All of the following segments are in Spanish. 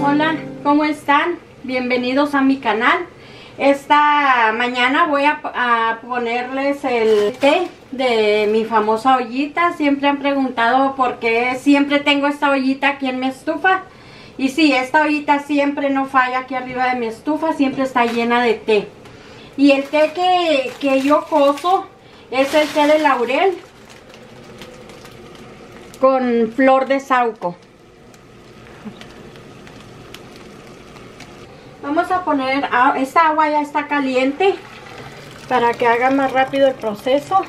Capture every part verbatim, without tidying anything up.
Hola, ¿cómo están? Bienvenidos a mi canal. Esta mañana voy a, a ponerles el té de mi famosa ollita. Siempre han preguntado por qué siempre tengo esta ollita aquí en mi estufa. Y sí, esta ollita siempre no falla aquí arriba de mi estufa, siempre está llena de té. Y el té que, que yo cozo es el té de laurel con flor de saúco. Vamos a poner, esta agua ya está caliente para que haga más rápido el proceso.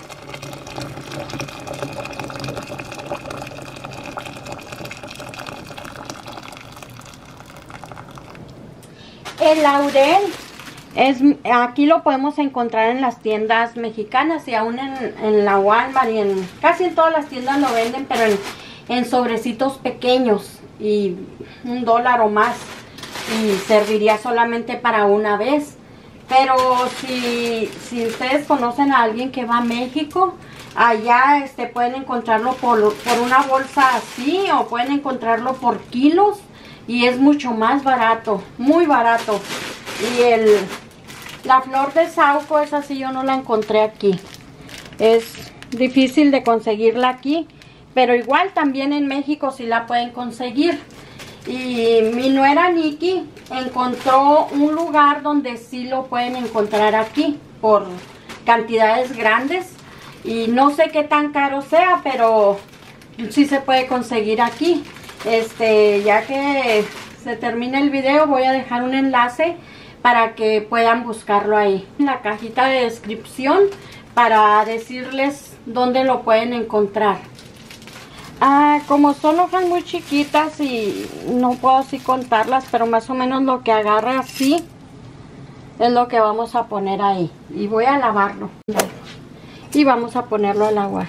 El laurel es, aquí lo podemos encontrar en las tiendas mexicanas y aún en, en la Walmart y en casi en todas las tiendas lo venden, pero en, en sobrecitos pequeños y un dólar o más. Y serviría solamente para una vez. Pero si, si ustedes conocen a alguien que va a México, allá este, pueden encontrarlo por, por una bolsa así, o pueden encontrarlo por kilos, y es mucho más barato, muy barato. Y el, la flor de saúco, esa sí yo no la encontré aquí, es difícil de conseguirla aquí, pero igual también en México sí la pueden conseguir. Y mi nuera Nikki encontró un lugar donde sí lo pueden encontrar aquí por cantidades grandes. Y no sé qué tan caro sea, pero sí se puede conseguir aquí. Este, ya que se termine el video, voy a dejar un enlace para que puedan buscarlo ahí en la cajita de descripción para decirles dónde lo pueden encontrar. Ah, como son hojas muy chiquitas y no puedo así contarlas, pero más o menos lo que agarra así es lo que vamos a poner ahí. Y voy a lavarlo. Y vamos a ponerlo al agua.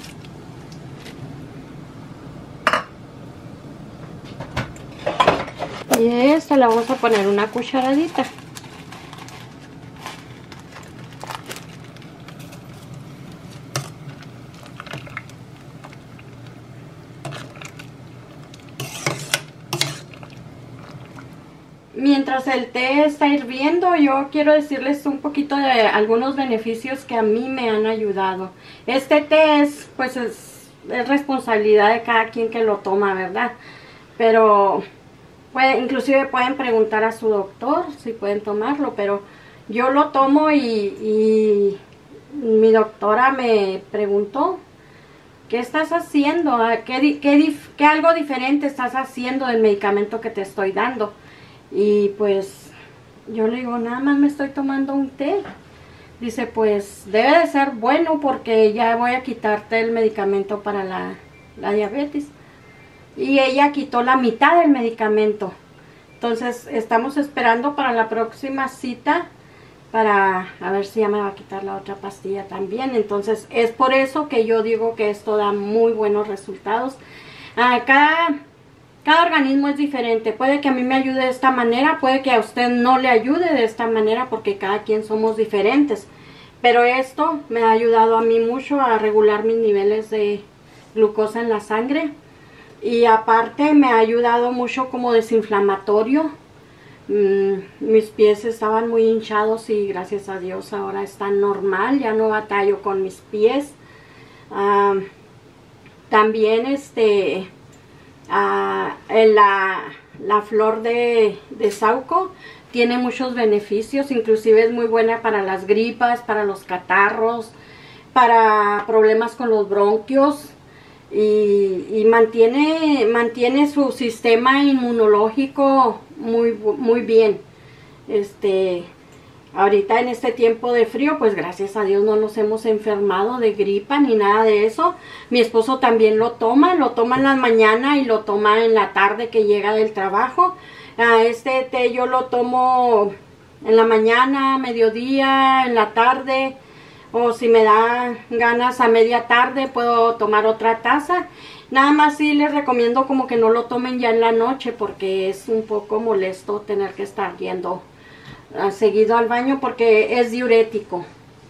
Y a esta le vamos a poner una cucharadita. Mientras el té está hirviendo, yo quiero decirles un poquito de algunos beneficios que a mí me han ayudado. Este té es, pues es, es responsabilidad de cada quien que lo toma, ¿verdad? Pero puede, inclusive pueden preguntar a su doctor si pueden tomarlo, pero yo lo tomo y, y mi doctora me preguntó, ¿qué estás haciendo? ¿Qué, qué, qué algo diferente estás haciendo del medicamento que te estoy dando? Y pues yo le digo, nada más me estoy tomando un té. Dice, pues debe de ser bueno porque ya voy a quitarte el medicamento para la, la diabetes. Y ella quitó la mitad del medicamento. Entonces estamos esperando para la próxima cita para a ver si ya me va a quitar la otra pastilla también. Entonces es por eso que yo digo que esto da muy buenos resultados. Ah, cada... Cada organismo es diferente, puede que a mí me ayude de esta manera, puede que a usted no le ayude de esta manera porque cada quien somos diferentes. Pero esto me ha ayudado a mí mucho a regular mis niveles de glucosa en la sangre. Y aparte me ha ayudado mucho como desinflamatorio. Mm, mis pies estaban muy hinchados y gracias a Dios ahora están normal, ya no batallo con mis pies. Ah, también este... Uh, la, la flor de, de saúco tiene muchos beneficios, inclusive es muy buena para las gripas, para los catarros, para problemas con los bronquios y, y mantiene, mantiene su sistema inmunológico muy, muy bien. Este, ahorita en este tiempo de frío, pues gracias a Dios no nos hemos enfermado de gripa ni nada de eso. Mi esposo también lo toma, lo toma en la mañana y lo toma en la tarde que llega del trabajo. Ah, este té yo lo tomo en la mañana, mediodía, en la tarde, o si me da ganas a media tarde puedo tomar otra taza. Nada más sí les recomiendo como que no lo tomen ya en la noche porque es un poco molesto tener que estar yendo seguido al baño porque es diurético.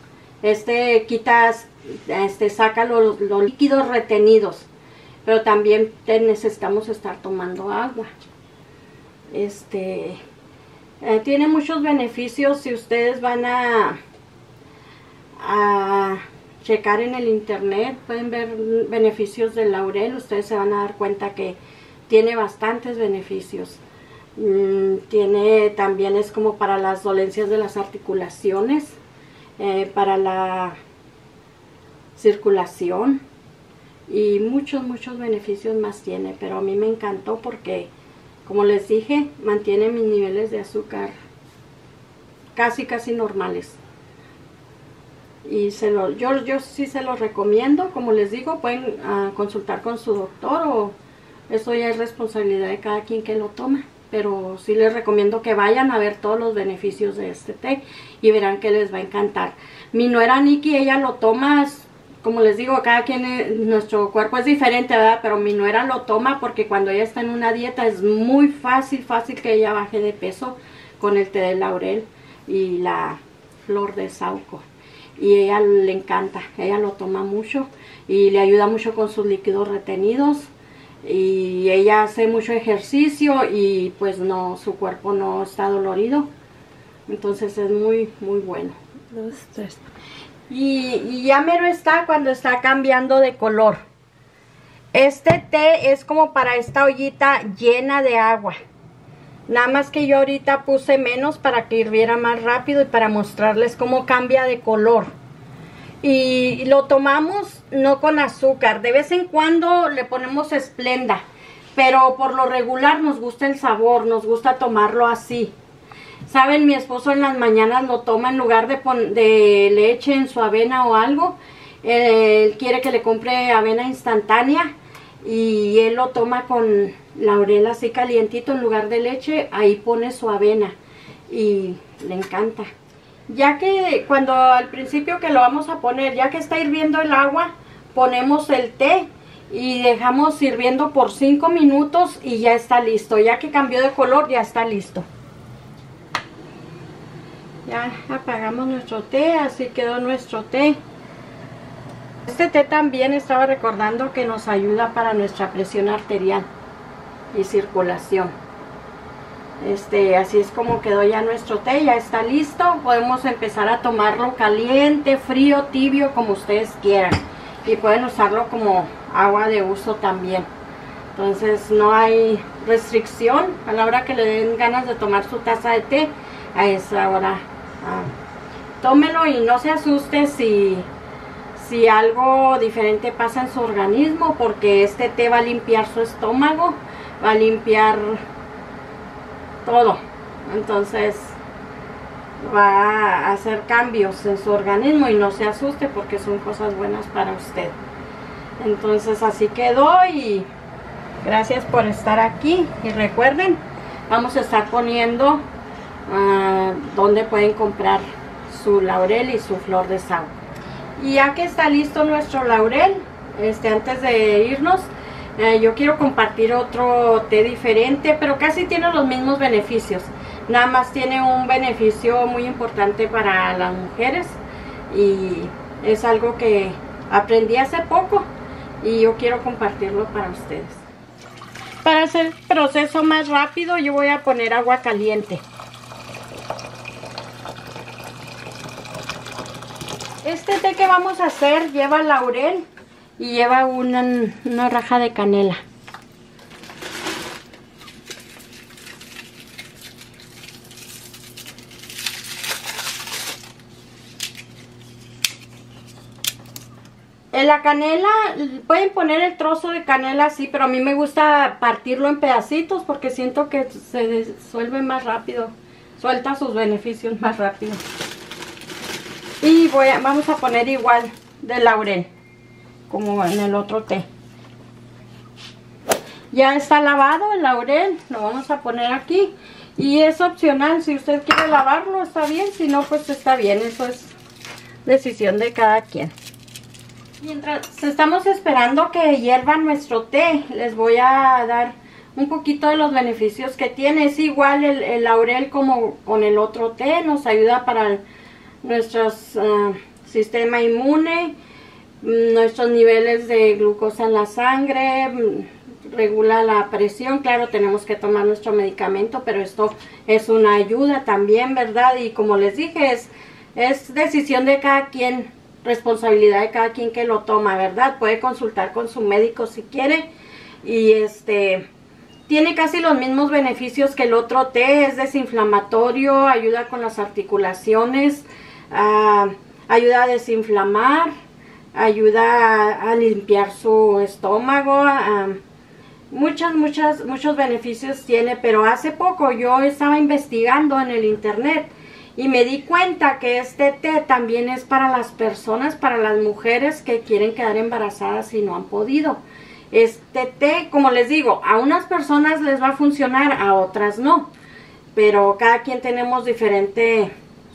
Este quita, este saca los, los líquidos retenidos, pero también necesitamos estar tomando agua. Este eh, tiene muchos beneficios. Si ustedes van a, a checar en el internet, pueden ver beneficios del laurel. Ustedes se van a dar cuenta que tiene bastantes beneficios. Mm, tiene también, es como para las dolencias de las articulaciones, eh, para la circulación y muchos muchos beneficios más tiene. Pero a mí me encantó porque, como les dije, mantiene mis niveles de azúcar casi casi normales. Y se lo, yo, yo sí se los recomiendo. Como les digo, pueden uh, consultar con su doctor, o eso ya es responsabilidad de cada quien que lo toma. Pero sí les recomiendo que vayan a ver todos los beneficios de este té y verán que les va a encantar. Mi nuera Nikki, ella lo toma, como les digo, cada quien, es, nuestro cuerpo es diferente, ¿verdad? Pero mi nuera lo toma porque cuando ella está en una dieta es muy fácil, fácil que ella baje de peso con el té de laurel y la flor de saúco. Y a ella le encanta, ella lo toma mucho y le ayuda mucho con sus líquidos retenidos. Y ella hace mucho ejercicio y pues no, su cuerpo no está dolorido. Entonces es muy, muy bueno. Dos, tres. Y, y ya mero está cuando está cambiando de color. Este té es como para esta ollita llena de agua. Nada más que yo ahorita puse menos para que hirviera más rápido y para mostrarles cómo cambia de color. Y lo tomamos no con azúcar, de vez en cuando le ponemos Splenda, pero por lo regular nos gusta el sabor, nos gusta tomarlo así. Saben, mi esposo en las mañanas lo toma en lugar de, de leche en su avena o algo. Él quiere que le compre avena instantánea y él lo toma con laurel así calientito en lugar de leche. Ahí pone su avena y le encanta. Ya que cuando al principio que lo vamos a poner, ya que está hirviendo el agua, ponemos el té y dejamos hirviendo por cinco minutos y ya está listo. Ya que cambió de color, ya está listo. Ya apagamos nuestro té, así quedó nuestro té. Este té también estaba recordando que nos ayuda para nuestra presión arterial y circulación. Este, así es como quedó ya nuestro té, ya está listo. Podemos empezar a tomarlo caliente, frío, tibio, como ustedes quieran. Y pueden usarlo como agua de uso también. Entonces no hay restricción. A la hora que le den ganas de tomar su taza de té, a esa hora ah, tómelo y no se asuste si, si algo diferente pasa en su organismo, porque este té va a limpiar su estómago, va a limpiar todo. Entonces va a hacer cambios en su organismo y no se asuste porque son cosas buenas para usted. Entonces así quedó y gracias por estar aquí. Y recuerden, vamos a estar poniendo uh, donde pueden comprar su laurel y su flor de saúco. Y ya que está listo nuestro laurel, este, antes de irnos, Eh, yo quiero compartir otro té diferente, pero casi tiene los mismos beneficios. Nada más tiene un beneficio muy importante para las mujeres y es algo que aprendí hace poco y yo quiero compartirlo para ustedes. Para hacer el proceso más rápido, yo voy a poner agua caliente. Este té que vamos a hacer lleva laurel y lleva una, una raja de canela. En la canela, pueden poner el trozo de canela así, pero a mí me gusta partirlo en pedacitos porque siento que se disuelve más rápido, suelta sus beneficios más rápido. Y voy a, vamos a poner igual de laurel, como en el otro té. Ya está lavado el laurel, lo vamos a poner aquí y es opcional. Si usted quiere lavarlo está bien, si no pues está bien, eso es decisión de cada quien. Mientras estamos esperando que hierva nuestro té, les voy a dar un poquito de los beneficios que tiene. Es igual el, el laurel como con el otro té, nos ayuda para nuestro uh, sistema inmune, nuestros niveles de glucosa en la sangre, regula la presión. Claro, tenemos que tomar nuestro medicamento, pero esto es una ayuda también, ¿verdad? Y como les dije, es, es decisión de cada quien, responsabilidad de cada quien que lo toma, ¿verdad? Puede consultar con su médico si quiere. Y este tiene casi los mismos beneficios que el otro té. Es desinflamatorio, ayuda con las articulaciones, uh, ayuda a desinflamar, ayuda a, a limpiar su estómago, uh, muchas, muchas, muchos beneficios tiene. Pero hace poco yo estaba investigando en el internet y me di cuenta que este té también es para las personas, para las mujeres que quieren quedar embarazadas y no han podido. Este té, como les digo, a unas personas les va a funcionar, a otras no. Pero cada quien tenemos diferente,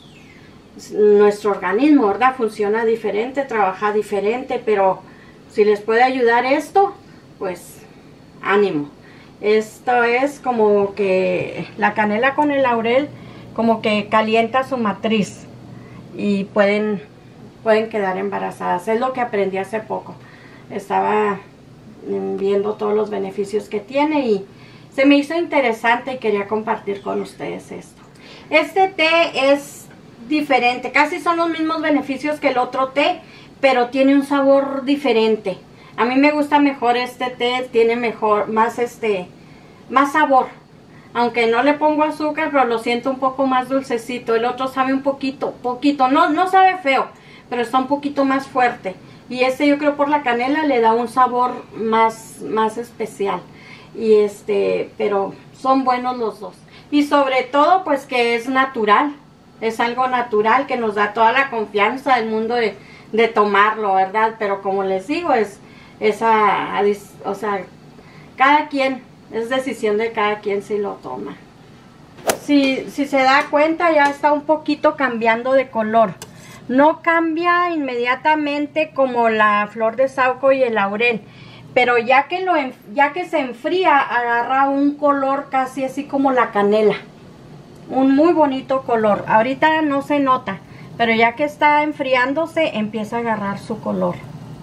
nuestro organismo, ¿verdad? Funciona diferente, trabaja diferente, pero si les puede ayudar esto, pues ánimo. Esto es como que la canela con el laurel, como que calienta su matriz y pueden, pueden quedar embarazadas. Es lo que aprendí hace poco. Estaba viendo todos los beneficios que tiene y se me hizo interesante y quería compartir con ustedes esto. Este té es diferente, casi son los mismos beneficios que el otro té, pero tiene un sabor diferente. A mí me gusta mejor este té, tiene mejor, más este, más sabor. Aunque no le pongo azúcar, pero lo siento un poco más dulcecito. El otro sabe un poquito, poquito, no, no sabe feo, pero está un poquito más fuerte. Y este yo creo por la canela le da un sabor más, más especial. Y este, pero son buenos los dos. Y sobre todo pues que es natural. Es algo natural que nos da toda la confianza del mundo de, de tomarlo, ¿verdad? Pero como les digo, es, es a, a, o sea, cada quien, es decisión de cada quien si lo toma. Si, si se da cuenta ya está un poquito cambiando de color. No cambia inmediatamente como la flor de saúco y el laurel, pero ya que, lo, ya que se enfría, agarra un color casi así como la canela. Un muy bonito color. Ahorita no se nota, pero ya que está enfriándose, empieza a agarrar su color.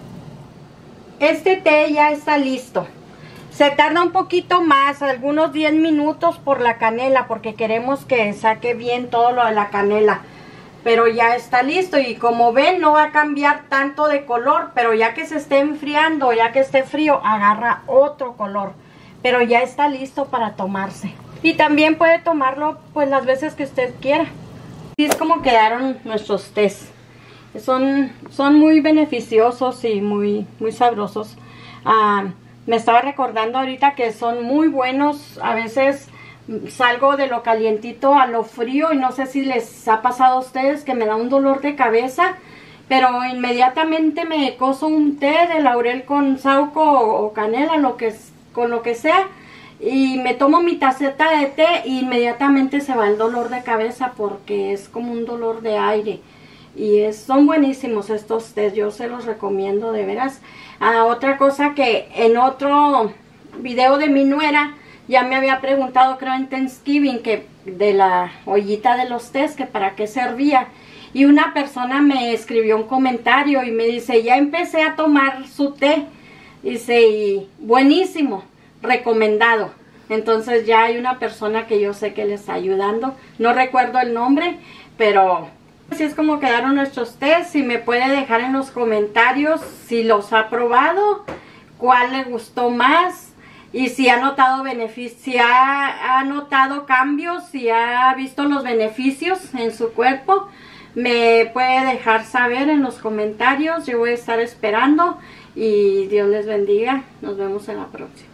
Este té ya está listo. Se tarda un poquito más, algunos diez minutos por la canela, porque queremos que saque bien todo lo de la canela. Pero ya está listo y como ven no va a cambiar tanto de color, pero ya que se esté enfriando, ya que esté frío, agarra otro color. Pero ya está listo para tomarse. Y también puede tomarlo pues las veces que usted quiera. Así es como quedaron nuestros tés. Son, son muy beneficiosos y muy, muy sabrosos. Ah, me estaba recordando ahorita que son muy buenos. A veces salgo de lo calientito a lo frío y no sé si les ha pasado a ustedes que me da un dolor de cabeza, pero inmediatamente me cozo un té de laurel con saúco o, o canela, lo que, con lo que sea, y me tomo mi taceta de té e inmediatamente se va el dolor de cabeza porque es como un dolor de aire. Y es, son buenísimos estos tés, yo se los recomiendo de veras. Ah, otra cosa que en otro video de mi nuera ya me había preguntado, creo en Thanksgiving, que de la ollita de los tés, que para qué servía. Y una persona me escribió un comentario y me dice, ya empecé a tomar su té. Dice, y buenísimo, recomendado. Entonces ya hay una persona que yo sé que le está ayudando. No recuerdo el nombre, pero así es como quedaron nuestros tés. Si me puede dejar en los comentarios si los ha probado, cuál le gustó más. Y si ha notado beneficios, si ha, ha notado cambios, si ha visto los beneficios en su cuerpo, me puede dejar saber en los comentarios. Yo voy a estar esperando y Dios les bendiga. Nos vemos en la próxima.